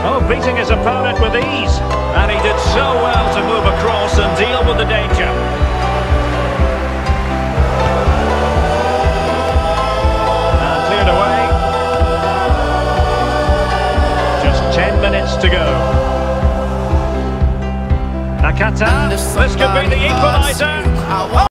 Oh, beating his opponent with ease. And he did so well to move across and deal with the danger. And cleared away. Just 10 minutes to go. Nakata, this could be the equaliser.